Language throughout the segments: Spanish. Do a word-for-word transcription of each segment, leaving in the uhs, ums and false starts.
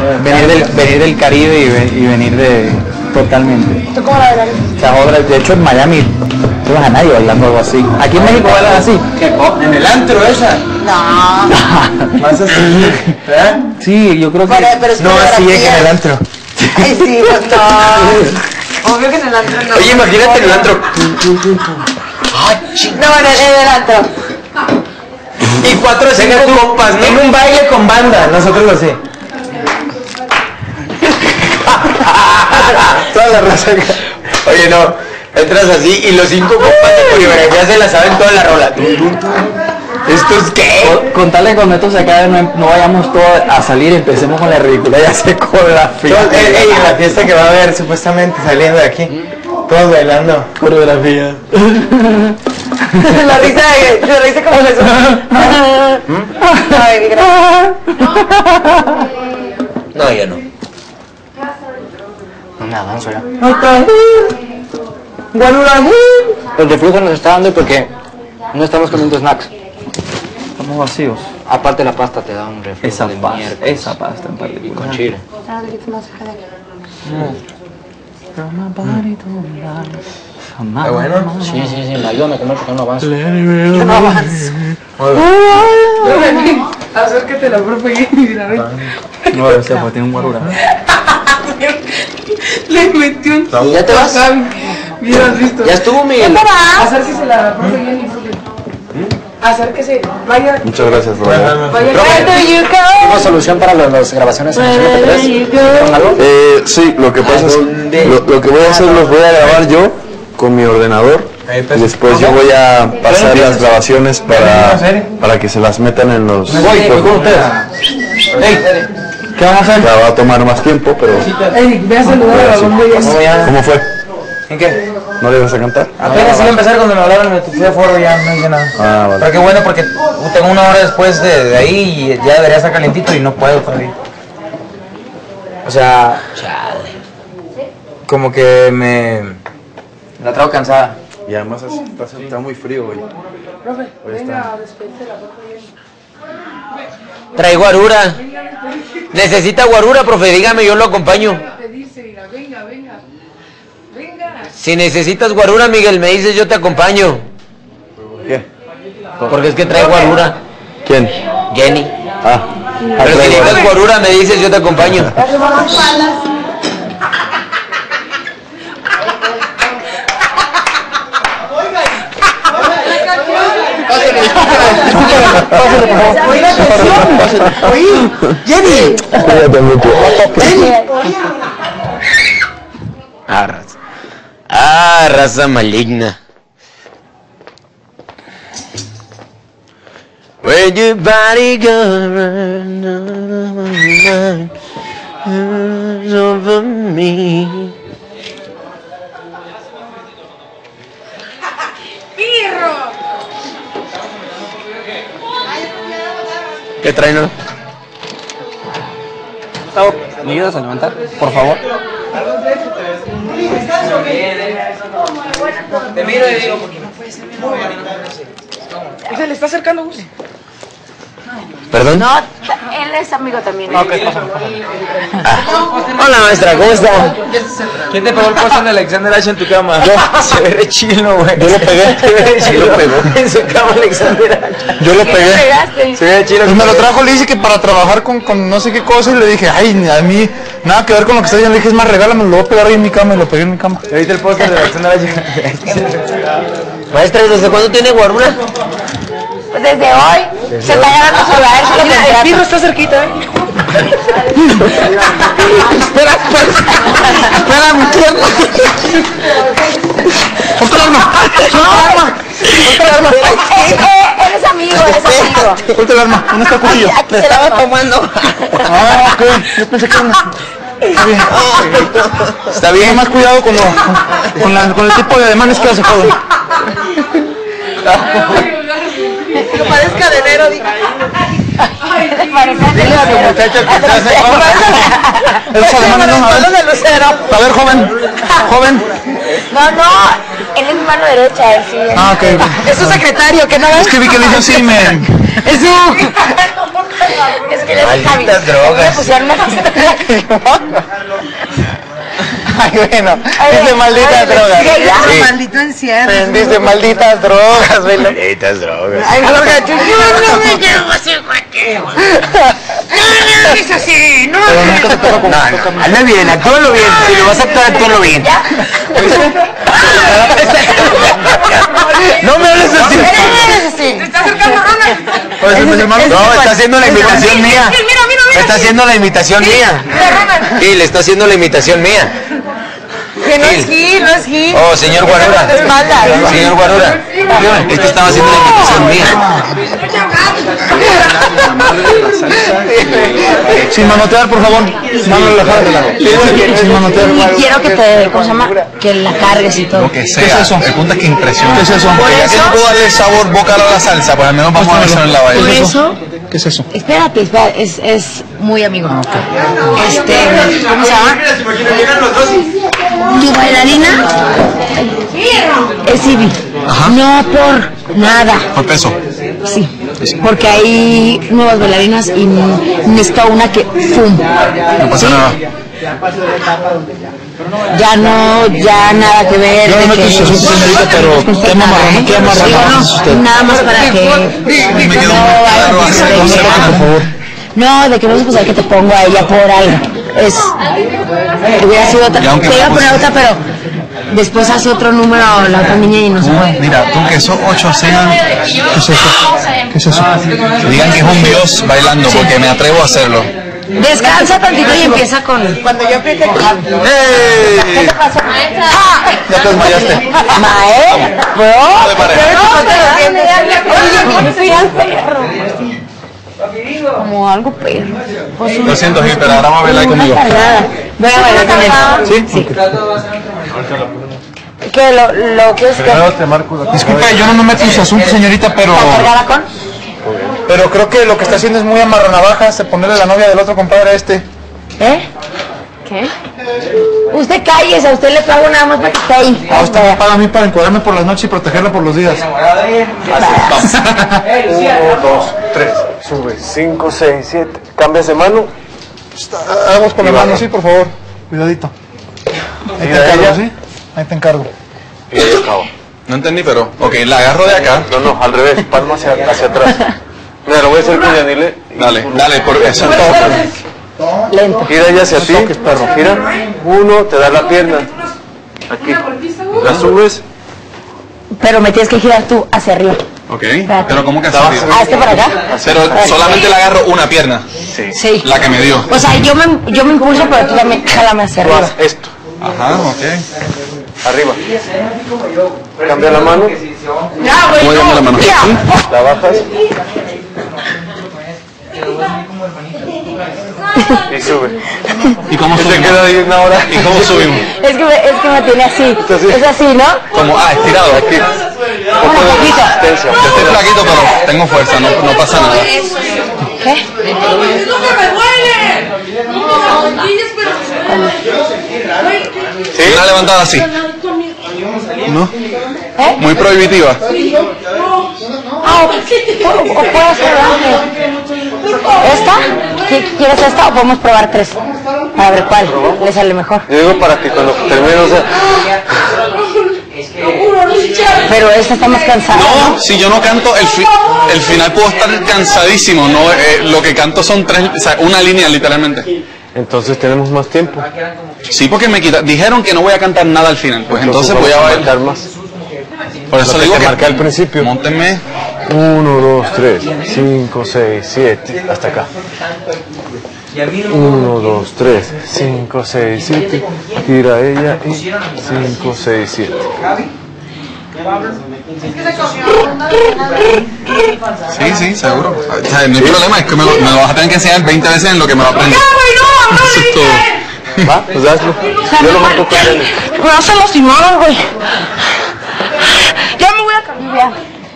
venir del, venir del Caribe y, ve, y venir de... Totalmente. ¿Tú cómo la bailas? O sea, ahora, de hecho en Miami no ves a nadie bailando algo así. Aquí en México bailan así. ¿Qué? ¿En el antro esa? No. Más así, ¿verdad? Sí, yo creo que... Pero, pero es No, así es que en el antro. Ay, sí, pues no. Obvio que en el antro no. Oye, imagínate en el antro. No, en el, en el antro. Y cuatro o cinco compas, ¿no? En un baile con banda, nosotros así. Toda la raza. Oye, no, entras así y los cinco compas de coreografía se la saben toda la rola. ¿Esto es qué? Con tal de que cuando esto se acabe no, no vayamos todos a salir, empecemos con la ridícula y hacer coreografía. Todos, ey, ey, en la fiesta que va a haber supuestamente saliendo de aquí, todos bailando. Coreografía. La risa de... La risa como eso. Ay, gracias. No, yo no. No me avanzo ya. Guarura. El reflujo nos está dando porque no estamos comiendo snacks. Estamos vacíos. Aparte la pasta te da un reflujo Esa de pasta, mierda. esa pasta en particular. Con chile. ¿Está bueno? Sí, sí, sí, me ayúdame a comer porque no avanzo. Yo no avanzo. Acércate la profe y mira, ven. No, o sea, pues tiene un guarura. Le metió un ¿Y ya te vas? Mira, has visto. Ya estuvo, Miguel. Acérquese la profe Jenny, profe. Acérquese. Vaya. Muchas gracias, Roberto. Vaya. ¿Tenemos solución para las, las grabaciones en el M P tres? ¿Con algo? Eh, sí, lo que pasa es lo, lo que voy a hacer los voy a grabar yo con mi ordenador y después yo voy a pasar las grabaciones para, para que se las metan en los... Voy, voy con ustedes. Ey, ¿qué vamos a hacer? Ya va a tomar más tiempo, pero... Ey, ve a saludar a la bomba y eso. ¿Cómo fue? ¿En qué? ¿No le ibas a cantar? Apenas iba a empezar cuando me hablaron, me fui a foro, ya no hice nada. Ah, vale. Pero qué bueno porque tengo una hora después de, de ahí y ya debería estar calentito y no puedo todavía. O sea, como que me... la traigo cansada. Y además es- está, está muy frío hoy. Profe, venga, despedirse la profe Jenny. Trae guarura. Necesita guarura, profe, dígame, yo lo acompaño. Pedirse, mira, venga, venga. Venga. Si necesitas guarura, Miguel, me dices, yo te acompaño. ¿Qué? Porque es que trae guarura. ¿Quién? Jenny. Ah, Pero si necesitas guarura, me dices, yo te acompaño. Oye, Jenny. Cuídate mucho. Ah, raza. Ah, raza maligna. When your body goes over me. ¿Qué traen, no? Gustavo, ¿me ayudas a levantar? Por favor. Te miro y digo, porque no Se le está acercando, Gus. ¿Perdón? No, él es amigo también. Ah. Hola, maestra, ¿cómo está? ¿quién te pegó el poste de Alexander H en tu cama? Yo. Se ve re chilo, güey. Yo lo pegué. Se ve re chilo. Yo lo pegó. En su cama Alexander H. Yo lo pegué. Pegaste. Se ve chilo. Pues me lo trajo, le dije que para trabajar con, con no sé qué cosa y le dije, ay, a mí nada que ver con lo que está diciendo. Le dije, es más, regálame, lo voy a pegar ahí en mi cama y lo pegué en mi cama. ¿Viste el póster de Alexander H? Maestra, ¿y desde cuándo tiene guarura? Pues desde hoy se está ganando su lugar. Mira, el pirro está cerquita, ¿eh? Espera, espera, mi pierna. Ponte el arma. Ponte el arma. Ponte el arma. Eres amigo, eres amigo. Ponte el arma. ¿Dónde está el cuchillo? Aquí se la va tomando. Ah, ok. Yo pensé que era una... Está bien. Está bien. Más cuidado con, lo, con, la, con el tipo de ademanes que hace, joven. Que parezca de enero, digo. Dile a tu muchacho que estás en Esos ademanes no, a ver. de lucero. A ver, joven. Joven. No, no, él es mi mano derecha, él sí. Ah, ok. Es su secretario, que no Es que vi que le hizo así, me... Es su... Es que les Malditas drogas. Me pusieron una Ay, bueno, dice malditas drogas. Sí. Maldito encierro. Dice malditas drogas, velo. Malditas drogas. Ay, no, no me llevo así, cuate. No, no, es así. No, No, no, hazlo bien, actúalo bien. Si lo vas a actuar, actúalo bien. No me hables así. ¿Te está acercando Ronald? No, está haciendo la imitación mía. Mira, mira, mira. Está haciendo la imitación mía. Sí, le está haciendo la imitación mía. Que no es Gil, no es Gil. Oh, señor Guarura. Señor Guarura. Este estaba haciendo la imitación mía. Sin manotear, por favor. Mano relajada. Sin manotear. Y quiero que te, ¿cómo se llama? Que la cargues y todo. Lo que sea. El punto es que impresiona. ¿Qué es eso? Porque ya que no puedo darle sabor vocal a la salsa, pues al menos vamos a verlo en la Por baile. eso, ¿Qué es eso? espérate, espérate, es, es muy amigo. Este, ¿cómo se llama? Tu bailarina es Ivy. No por nada. Por peso. Sí, porque hay nuevas bailarinas y necesito una que ¡fum! No pasa nada. Ya no, ya nada que ver. Yo no de meto que- su asunto, señorita, pero qué amarrón, qué amarrón Digo, es no, usted. nada más para que Me quedó no muy vaya claro a hace pasar dos de- semanas. Por favor. No, de que no se puede que te pongo a ella por algo. Es. Hubiera sido otra. Te Y aunque iba a fuese- poner otra, pero después hace otro número la otra niña y no se puede. Mira, tú que esos ocho sean, ¿Qué es eso? ¿Qué es eso? que digan que es un dios bailando, porque me atrevo a hacerlo. Descansa tantito y empieza con. Cuando yo apriete el. ¿Qué te pasa? ¡Ah! Ya te desmayaste. Maestra, bro. de pareja. Como algo perro. Pues Lo siento, Gil, pero ahora vamos a bailar una conmigo. cargada. Voy a bailar con él. ¿Sí? Sí. Que lo, lo que es que. Disculpe, yo no me meto en su asunto, señorita, pero... ¿La cargada con? Pero creo que lo que está haciendo es muy amarronavajas de ponerle la novia del otro compadre a este. ¿Eh? ¿Qué? Usted cállese, a usted le pago nada más para que esté ahí. Ah, usted me paga a mí para encuadrarme por las noches y protegerla por los días. Uno, dos, tres. Sube. Cinco, seis, siete. ¿Cambias de mano? Hagamos con la mano, sí, por favor. Cuidadito. Ahí te Mira encargo, ella. ¿sí? Ahí te encargo. Y ahí acabo. No entendí, pero... Ok, la agarro de acá. No, no, al revés. Palma hacia, hacia atrás. Mira, lo voy a hacer con Yanile. Dale, dale, por eso. Lento. Gira ella hacia ti. Gira. Uno, te da la pierna. Aquí. La subes. Pero me tienes que girar tú hacia arriba. Ok, pero ¿cómo que así? Ah, este para acá. Pero solamente le agarro una pierna, Sí. la que me dio. O sea, yo me, yo me impulso, pero tú también jálame hacia Tú arriba. haz esto. Ajá, ok. Arriba. Cambia la mano. ¿Cómo llamo la mano? Ya. La bajas. Y sube. ¿Y cómo Te subimos? queda ahí una hora. ¿Y cómo subimos? Es que me, es que me tiene así. así. Es así, ¿no? Como, ah, estirado. Aquí. Una poquito. Resistencia. Yo estoy flaquito, pero tengo fuerza, no, no pasa nada. ¿Qué? ¿Sí? Una levantada así, ¿Eh? muy prohibitiva. Ah, o, o puedo hacer ¿esta? ¿Qui- ¿Quieres esta o podemos probar tres? A ver cuál le sale mejor. Yo digo para que cuando termine, o sea, Pero esta está más cansada. No, si yo no canto, el, fi- el final puedo estar cansadísimo. No, eh, lo que canto son tres, o sea, una línea literalmente. entonces tenemos más tiempo. Sí, porque me quita, dijeron que no voy a cantar nada al final, pues entonces voy a vamos bailar. marcar más. Por eso Lo que digo te que marqué al principio. Móntenme. Uno, dos, tres, cinco, seis, siete, hasta acá. Uno, dos, tres, cinco, seis, siete. Gira ella y cinco, seis, siete. Sí, sí, seguro. O sea, no hay problema, es que me, lo- me lo vas a tener que enseñar veinte veces en lo que me lo aprendo. Eso es todo. Va, pues hazlo. Yo lo marco con él. Me vas a lastimar, güey. Ya me voy a cambiar.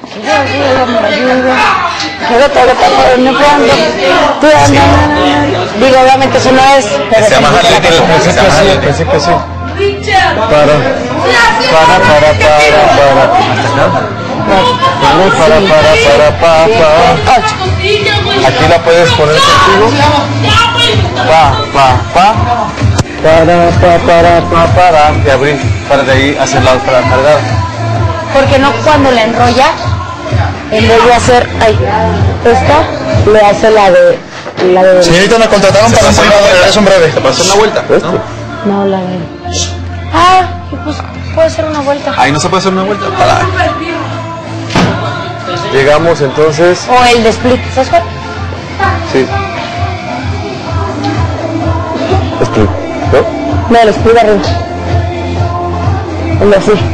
Digo, obviamente eso no es. Pero Sea más atlético. Pensé que sí, pensé que sí. Para. Para, para, para, para. Hasta acá. Para, para, para, para, para. Ocho. Aquí la puedes poner contigo. Pa, pa, pa. Para, pa, para, pa, para. Y abrir. Para de ahí hacia el lado para cargar. Porque no cuando la enrolla, en vez de hacer, ay, esta, le hace la de, la de... Señorita, nos contrataron para un regreso en breve. ¿Te puedes hacer una vuelta? ¿No? No, la de... Ah, pues puede ser una vuelta. Ahí no se puede hacer una vuelta. Para. Llegamos entonces. O el de split, ¿sabes cuál? Sí. Split, ¿no? No, el split de arriba. El de así.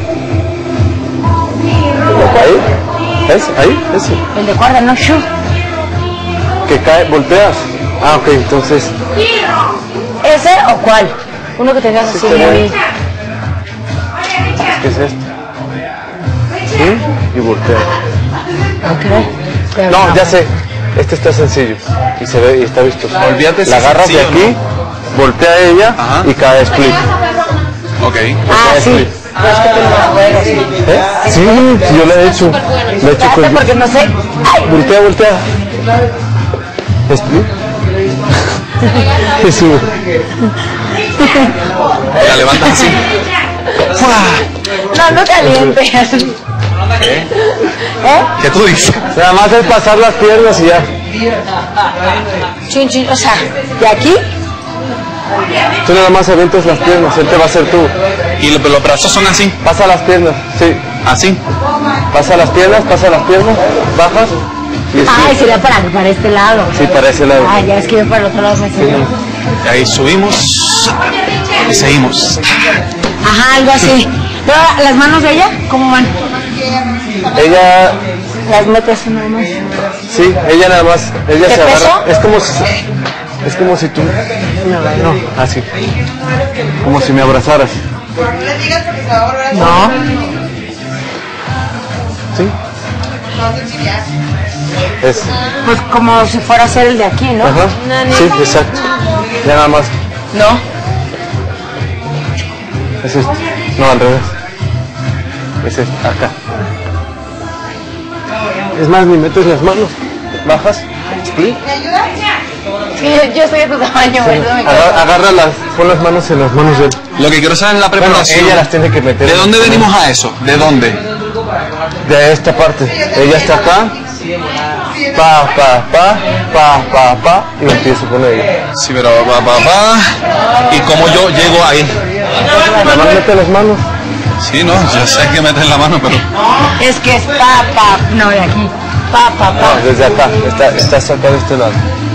¿Ahí? ¿Es? ¿Ahí? ¿Ese? El de cuerda, no shoe. Que cae, volteas. Ah, ok, entonces. ¿Ese o cuál? Uno que tengas así muy... ¿Qué es esto? ¿Sí? Y volteas. Ok. No, ya sé. Este está sencillo. Y se ve y está visto. Olvídate si la es agarras de sencillo, aquí, voltea ella. Ajá. Y cae split. Ok. Ah, sí. split. Pero es que tú no vas a poder así. ¿Eh? Sí, yo lo he hecho. Lo he hecho Espérate con... porque no sé. ¡Ay! Voltea, voltea. ¿Split? Y sube. La levantas así. No, no caliente. ¿Qué? ¿Eh? ¿Qué tú dices? Nada más es pasar las piernas y ya. Chin, chin, o sea, de aquí. Tú nada más avientas las piernas, él te va a hacer tú. Y los, los brazos son así. Pasa las piernas, sí. Así. Pasa las piernas, pasa las piernas, bajas y Ay, split. sería para, para este lado. Sí, para ese lado. Ay, ya es que yo para el otro lado me siento. Y ahí subimos. Y seguimos. Ajá, algo así. Pero, ¿las manos de ella? ¿Cómo van? Ella, Las metes nada más. sí, ella nada más, ella ¿De se peso? agarra. Es como si, es como si tú, no, así, como si me abrazaras. No. Sí. Es, Pues como si fuera a ser el de aquí, ¿no? ajá, sí, exacto. Ya nada más, No. es esto. No, al revés. Es esto, acá. Es más, ni metes las manos, bajas, split. Sí, yo soy de tu tamaño, ¿verdad? Agar- agarra las, pon las manos en las manos de él. Lo que quiero saber es la Bueno, preparación. ella las tiene que meter. ¿De dónde venimos a eso? ¿De dónde? De esta parte. Ella está acá. Pa, pa, pa, pa, pa, pa. Y empiezo con ella. Sí, pero va, va, va. ¿Y cómo yo llego ahí? Nada más mete las manos. Sí, no, yo sé que metes la mano, pero... Es que es pa, pa, no, de aquí. Pa, pa, pa. No, desde acá. Está, estás acá de este lado.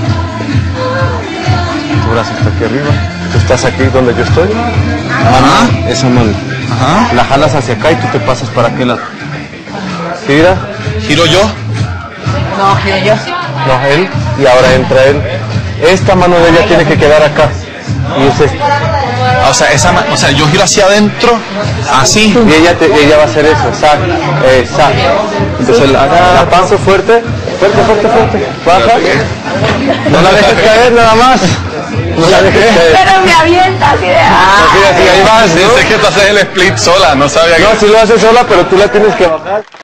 Tu brazo está aquí arriba. Tú estás aquí donde yo estoy. Ajá. Esa mano. Ajá. La jalas hacia acá y tú te pasas para aquel lado. Gira. Giro yo. No, giro yo. No, él. Y ahora entra él. Esta mano de ella tiene que quedar acá. Y es esta. O sea, esa, ma- o sea, yo giro hacia adentro, así. Y ella, te, ella va a hacer eso, sac, eh, sac. Entonces la, la panza fuerte, fuerte, fuerte, fuerte. Baja. No la dejes caer nada más. No la dejes caer. Pero me avienta así de... ¡ah! Así, así, ahí vas, ¿no? Dice que tú haces el split sola, no sabía que... No, si lo haces sola, pero tú la tienes que bajar.